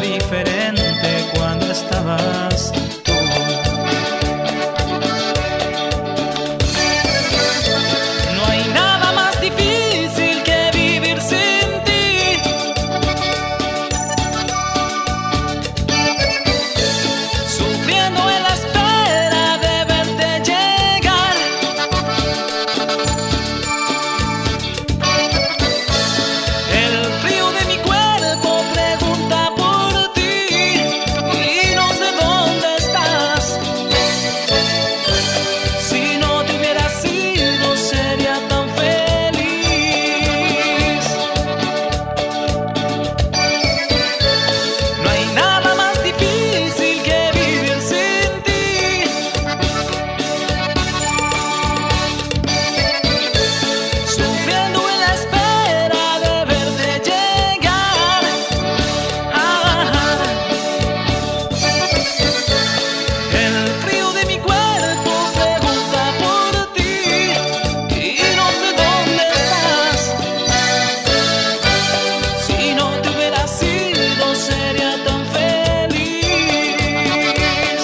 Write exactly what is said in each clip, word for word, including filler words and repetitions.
diferente cuando estabas tú. No hay nada más difícil que vivir sin ti. Sufriendo en la espera de verte llegar. El frío de mi cuerpo pregunta por ti y no sé dónde estás. Si no te hubiera sido, sería tan feliz. No hay nada más difícil que vivir sin ti. Sufriendo en la espera de verte llegar. Ah, el frío de mi cuerpo pregunta por ti y no sé dónde estás. Si no te hubiera sido, sería tan feliz.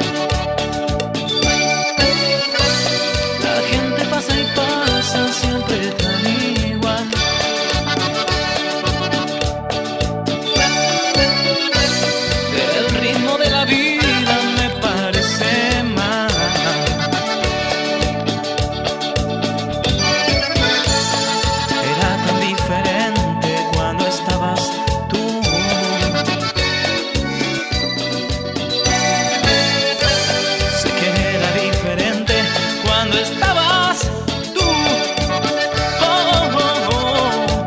La gente pasa y pasa, siempre tan igual. El ritmo de la vida me parece mal. Era tan diferente cuando estabas tú. Sé que era diferente cuando estabas tú. Oh, oh, oh.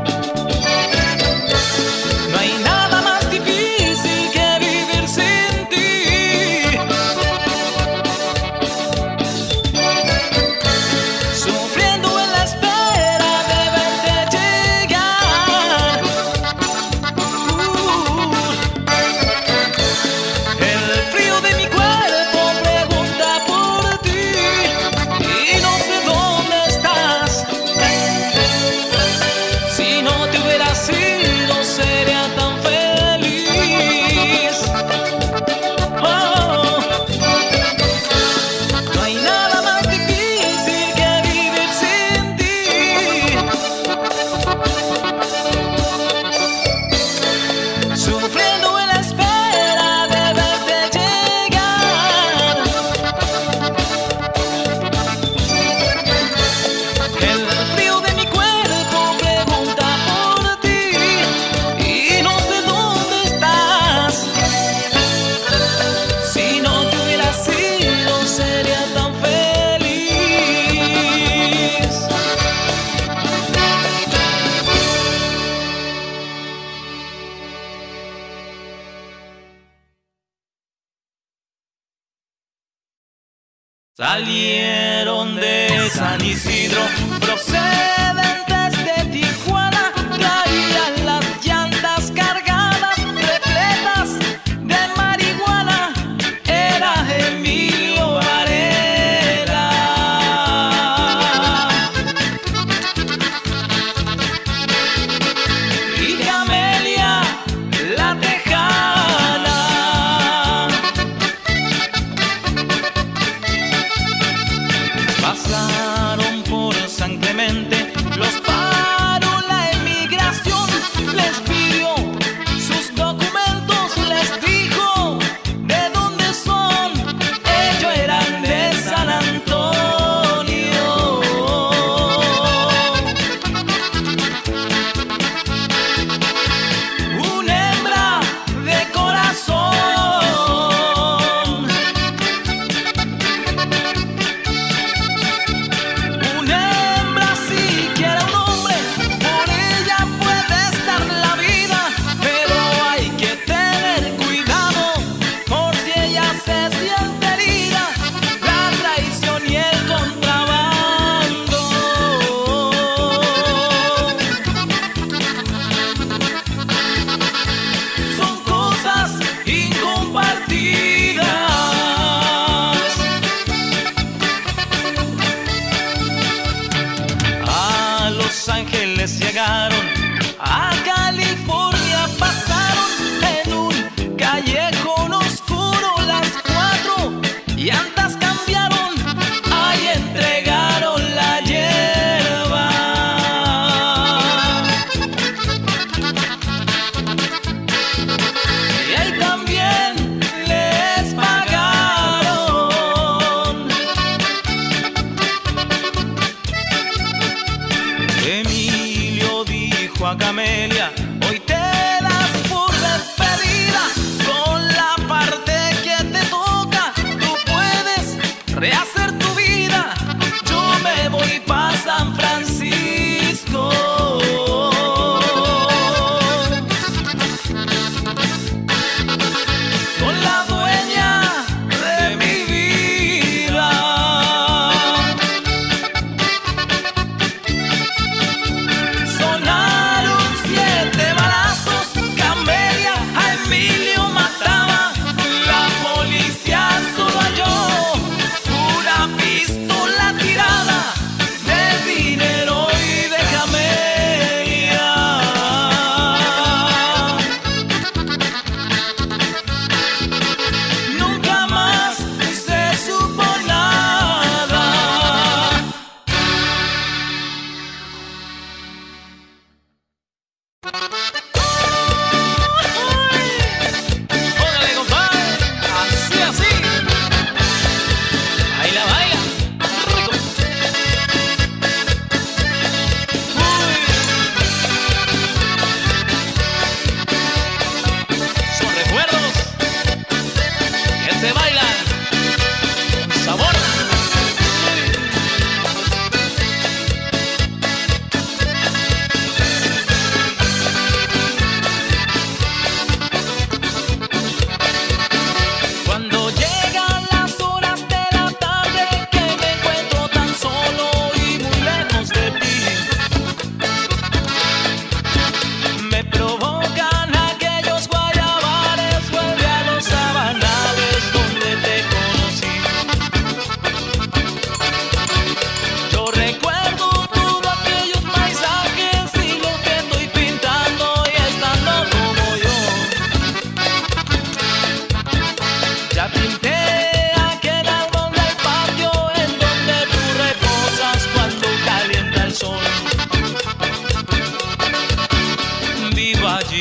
No hay nada más difícil que vivir sin ti. Sufriendo en la espera de verte llegar. Uh, el frío de mi cuerpo pregunta por ti y no sé dónde estás. Si no te hubiera sido, sería tan feliz. Oh, no hay nada más difícil que vivir sin ti. Sufriendo en la espera de verte llegar. El frío de mi cuerpo pregunta por ti y no sé dónde estás. Si no te hubiera sido, sería tan feliz. Salieron de San Isidro, procedentes de Tijuana, traían las llantas cargadas, repletas de marihuana. Era Emilio Varela y Camelia la Tejana. Pasaron por San Clemente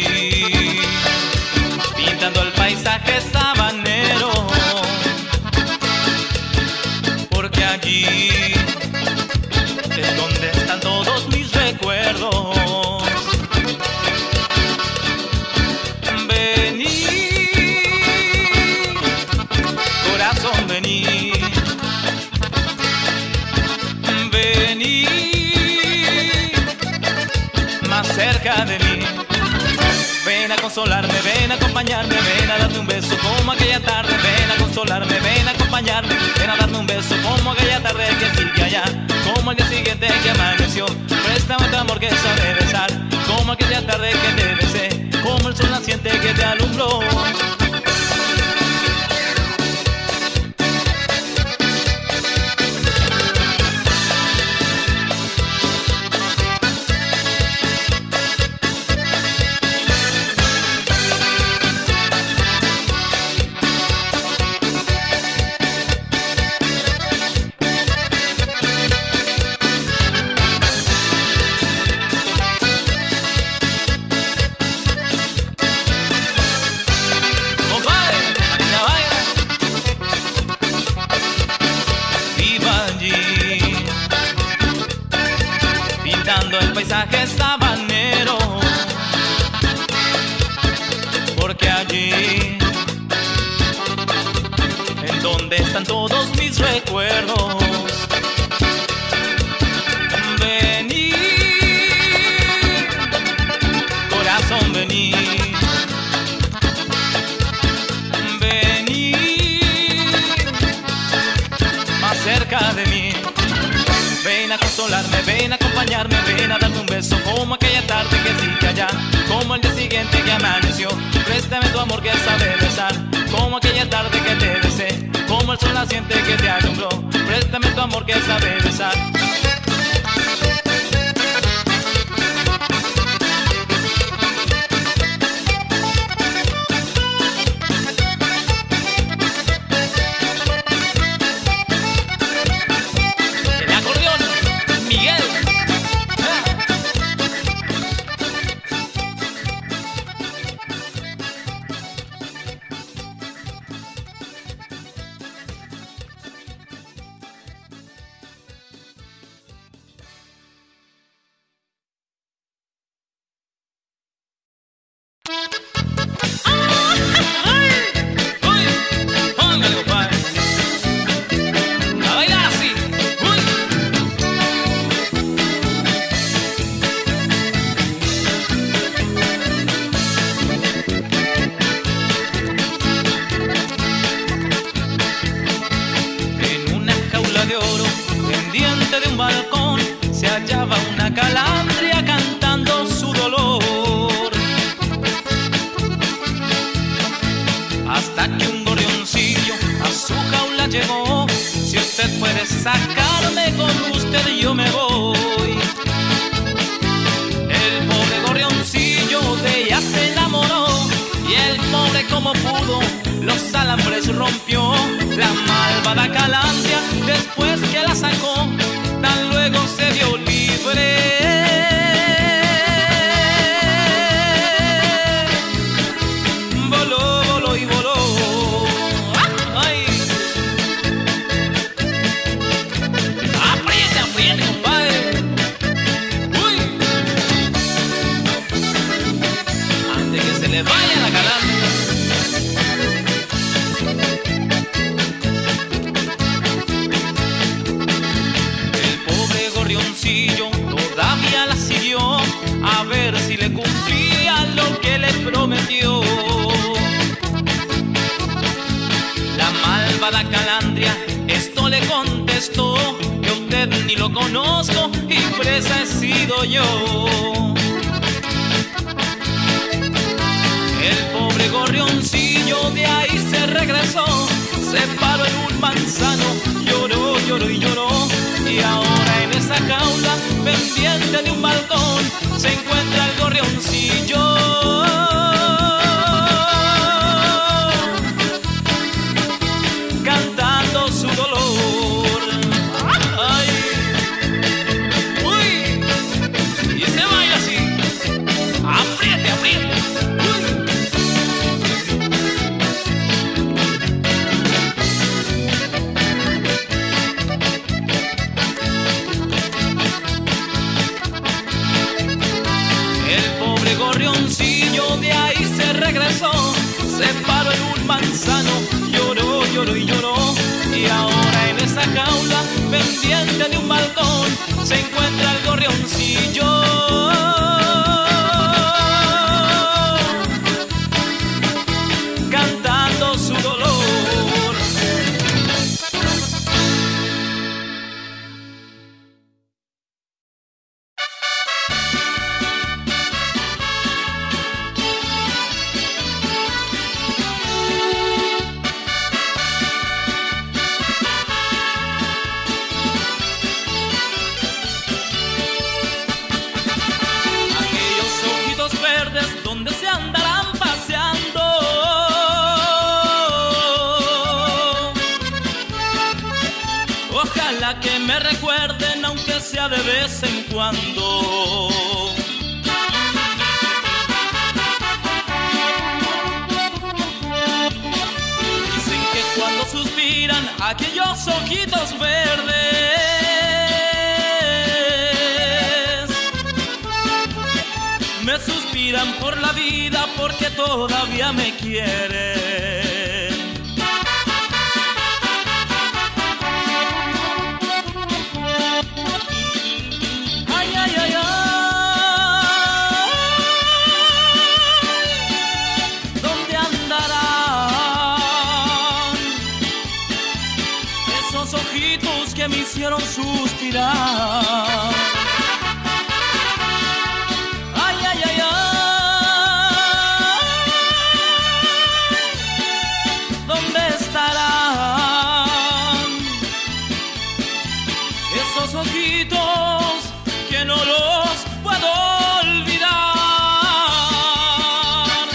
allí, pintando el paisaje sabanero, porque allí es donde están todos mis recuerdos. Vení, corazón, vení, vení más cerca de mí. Ven a consolarme, ven a acompañarme, ven a darme un beso como aquella tarde. Ven a consolarme, ven a acompañarme, ven a darme un beso como aquella tarde que sigue allá, como el día siguiente que amaneció. Préstame tu amor que sabe besar, como aquella tarde que te besé, como el sol naciente que te alumbró. Pintando el paisaje sabanero, porque allí en donde están todos mis recuerdos. Vení, corazón, vení, vení más cerca de mí. Ven a consolarme, ven a acompañarme, ven a darme un beso como aquella tarde que sigue allá, como el día siguiente que amaneció. Préstame tu amor que sabe besar, como aquella tarde que te besé, como el sol naciente que te alumbró. Préstame tu amor que sabe besar. De un balcón se hallaba una calandria cantando su dolor, hasta que un gorrioncillo a su jaula llegó. Si usted puede sacarme, con usted yo me voy. El pobre gorrioncillo de ella se enamoró, y el pobre como pudo los alambres rompió. La malvada calandria, después que la sacó, tan luego se vio libre. Voló, voló y voló. ¡Ay! Apriete, apriete, compadre. ¡Uy! Antes que se le vaya la calandria. Todavía la siguió a ver si le cumplía lo que le prometió. La malvada calandria esto le contestó: que usted ni lo conozco y presa he sido yo. El pobre gorrioncillo de ahí se regresó, se paró en un manzano, lloró, lloró y lloró. Y ahora en esa jaula pendiente de un balcón se encuentra el gorrioncillo, cantando su dolor. Ay, uy, y se baila así, apriete, apriete. un manzano, lloró, lloró y lloró. Y ahora en esa jaula, pendiente de un balcón, se encuentra el gorrioncillo. Cantando su dolor. ¿Dónde se andarán paseando? Ojalá que me recuerden, aunque sea de vez en cuando. Dicen que cuando suspiran aquellos ojitos verdes, me suspiran por la vida porque todavía me quieren. Ay, ay, ay, ay. ¿Dónde andarán esos ojitos que me hicieron suspirar? Ojitos que no los puedo olvidar.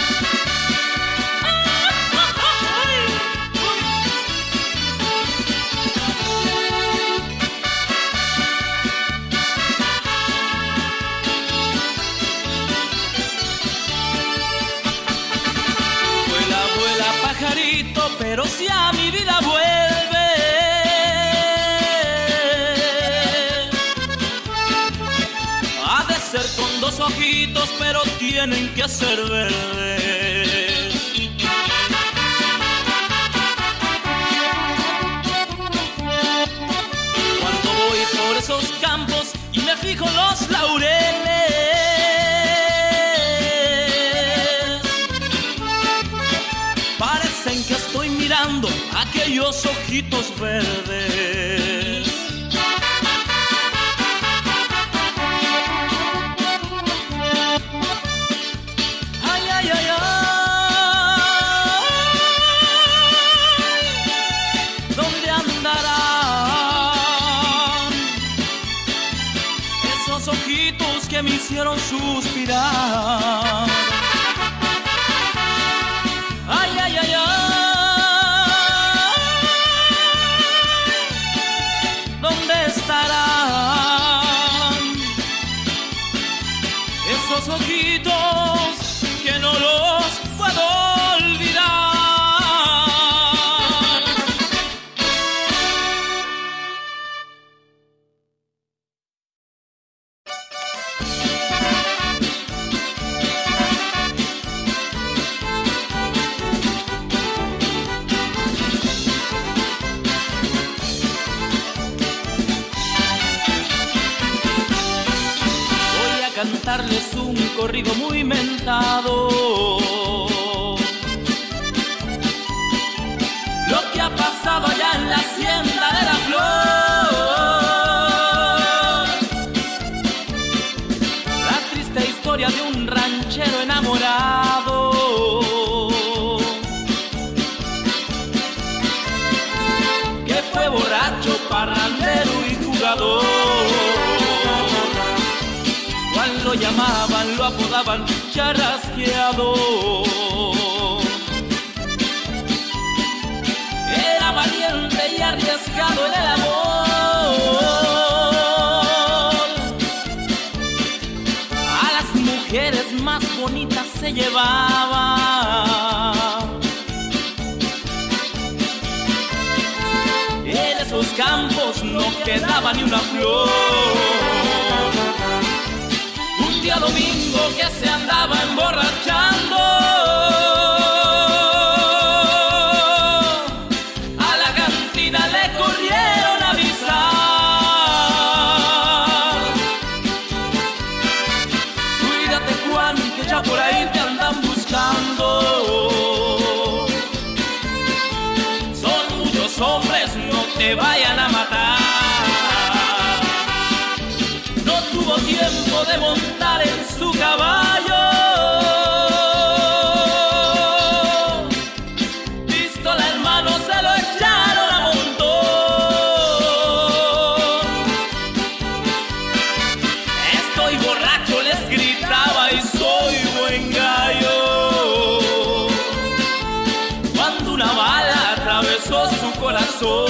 Vuela, vuela, pajarito, pero si a mi vida vuelve, ser con dos ojitos, pero tienen que ser verdes. Cuando voy por esos campos y me fijo en los laureles, parecen que estoy mirando aquellos ojitos verdes. Ojitos que me hicieron suspirar. Ay, ay, ay, ay. ¿Dónde estarán esos ojitos que no los puedo olvidar? Cantarles un corrido muy mentado, lo que ha pasado allá en la hacienda de la Flor, la triste historia de un ranchero enamorado, que fue borracho, parrandero y jugador. Lo llamaban, lo apodaban charrasqueado. Era valiente y arriesgado en el amor. A las mujeres más bonitas se llevaba. En esos campos no quedaba ni una flor. Un día domingo que se andaba emborrachando, su corazón.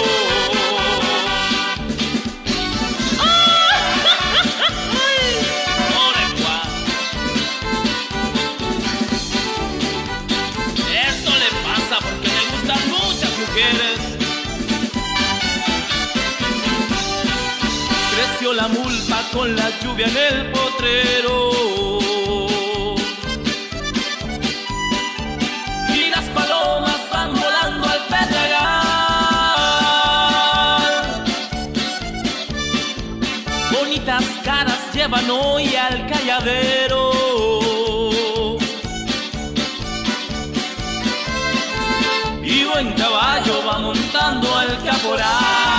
Eso le pasa porque le gustan muchas mujeres. Creció la mulpa con la lluvia en el potrero y las palomas van volando al pedregal. Bonitas caras llevan hoy al calladero y buen caballo va montando al caporal.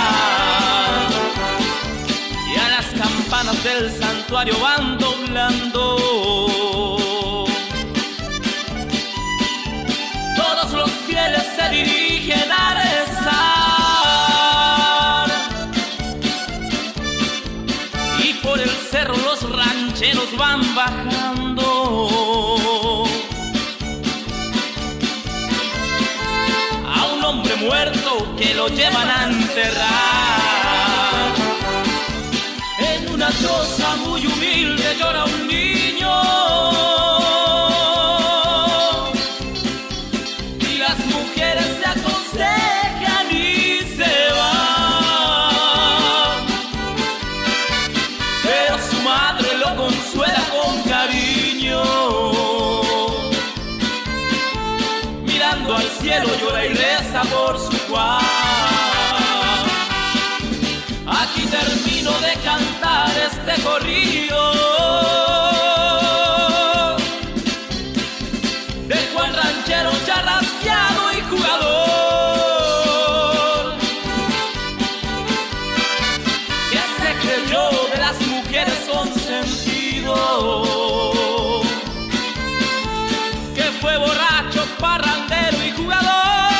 Las campanas del santuario van doblando. Todos los fieles se dirigen a rezar y por el cerro los rancheros van bajando. A un hombre muerto que lo llevan a enterrar. En una choza muy humilde llora un niño y las mujeres se aconsejan y se van, pero su madre lo consuela con cariño. Mirando al cielo llora y reza por su Juan. Aquí termino de cantar este corrido del Juan ranchero charrasqueado y jugador, que se creyó de las mujeres consentido, que fue borracho, parrandero y jugador.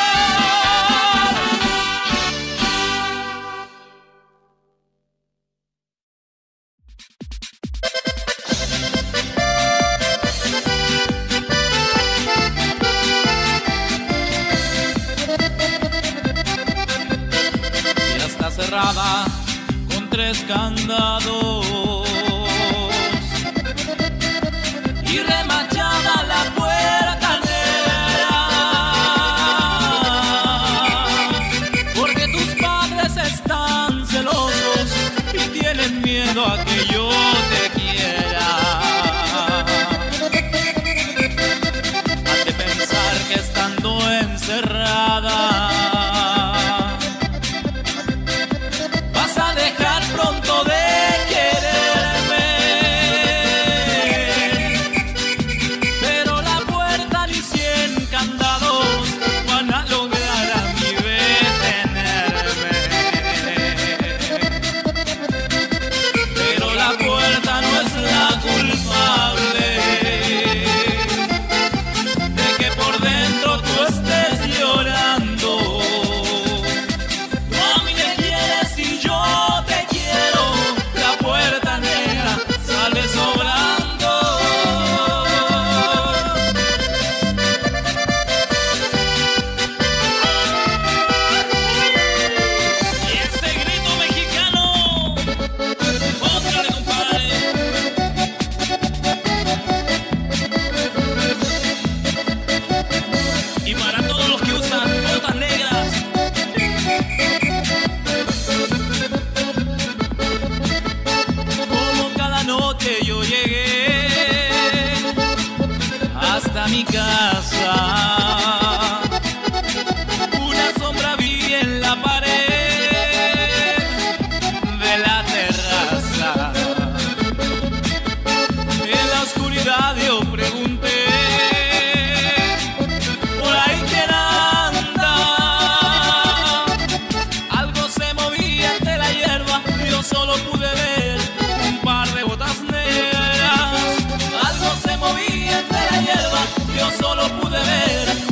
Con tres candados y remachada la puerta negra, porque tus padres están celosos y tienen miedo a que yo te quiera. Has de pensar que estando encerrada pronto de quererme, pero la puerta ni cien candados van a lograr a mí detenerme. Pero la puerta no es la culpable de que por dentro tú estés llorando. Tú a mí me quieres y yo te la puerta negra sale sobrando. Y ese grito mexicano, ótrale, compadre. Y para todos los que usan botas negras, noche yo llegué hasta mi casa, una sombra vi en la pared de la terraza. En la oscuridad yo pregunté, ¿por ahí quién anda? Algo se movía entre la hierba, yo solo pude ver un par de botas negras. Algo se movía entre la hierba, yo solo pude ver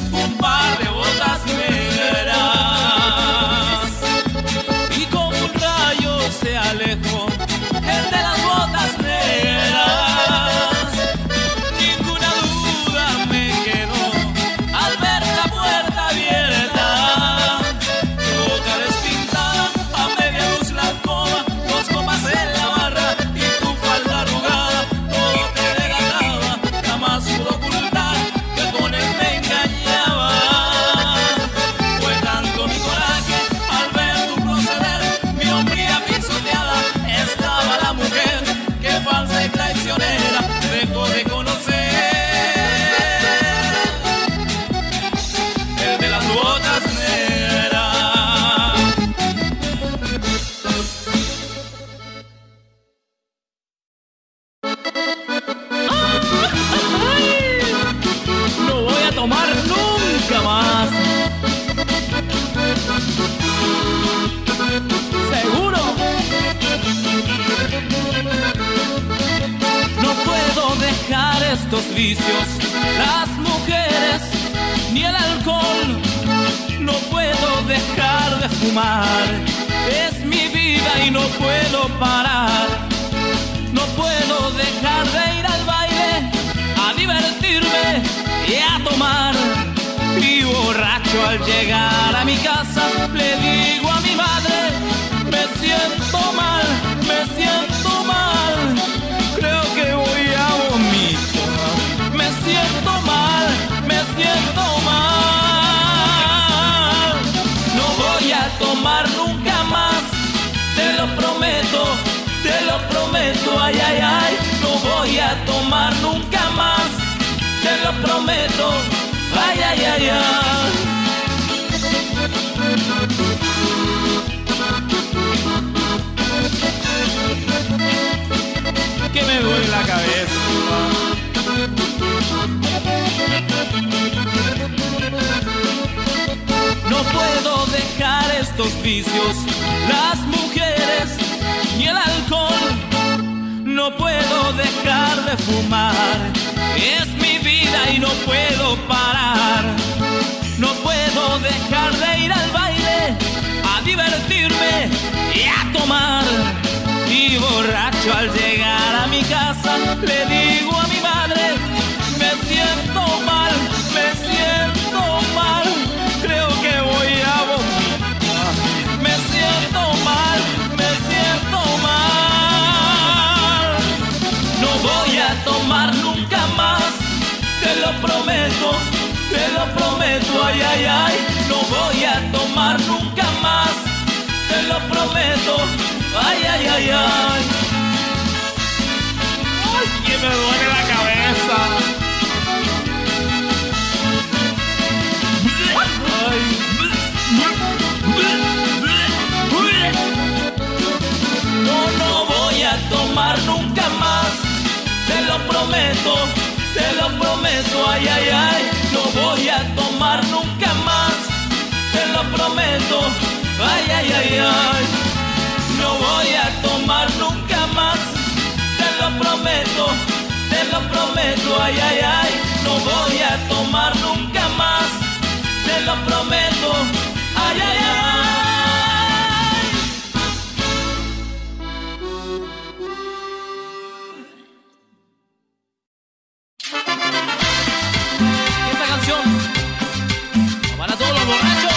estos vicios, las mujeres ni el alcohol. No puedo dejar de fumar, es mi vida y no puedo parar. No puedo dejar de ir al baile, a divertirme y a tomar. Y borracho al llegar a mi casa le digo a mi madre: me siento mal, me siento mal, creo que voy a vomitar. Me siento mal, me siento mal. No voy a tomar nunca más, te lo prometo, te lo prometo, ay, ay, ay. No voy a tomar nunca más, te lo prometo, ay, ay, ay, ay. Que me duele la cabeza. No puedo dejar estos vicios, las mujeres ni el alcohol. No puedo dejar de fumar, es mi vida y no puedo parar. No puedo dejar de ir al baile, a divertirme y a tomar. Y borracho al llegar a mi casa le digo a mi madre: me siento mal, me siento mal, creo que voy a vomitar. Me siento mal, me siento mal. No voy a tomar nunca más, te lo prometo, te lo prometo, ay, ay, ay. No voy a tomar nunca más, te lo prometo, ay, ay, ay, ay. Ay, que me duele la cabeza. Ay. No, no voy a tomar nunca más, te lo prometo, te lo prometo, ay, ay, ay. No voy a tomar nunca más, te lo prometo, ay, ay, ay, ay. No voy a tomar nunca más, te lo prometo, te lo prometo, ay, ay, ay. No voy a tomar nunca más, te lo prometo, ay, ay, ay. Esta canción para todos los borrachos.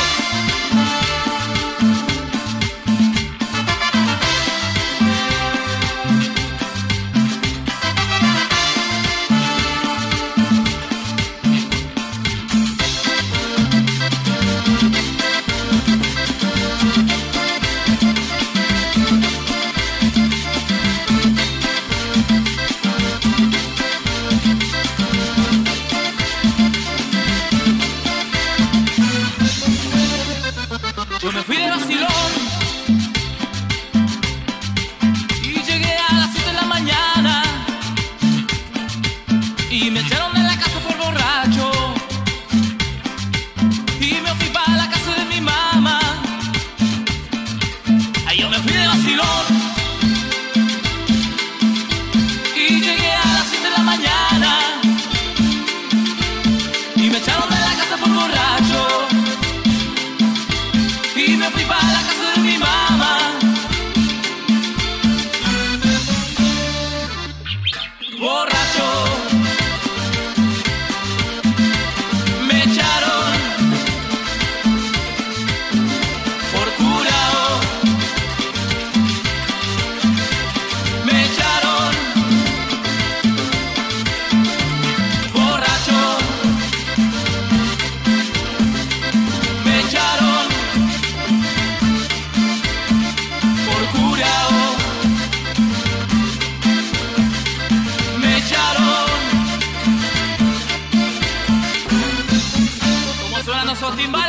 Yo me fui de vacilón y llegué a las siete de la mañana y me echaron de la casa por borracho y me fui para la casa de mi mamá. Ahí yo me fui de vacilón y llegué a las siete de la mañana y me echaron de la casa por borracho y me fui para la casa de mi mamá. Borracho, me echaron por curao. Me echaron borracho. Me echaron por curao. Me echaron. ¿Cómo suenan esos timbales?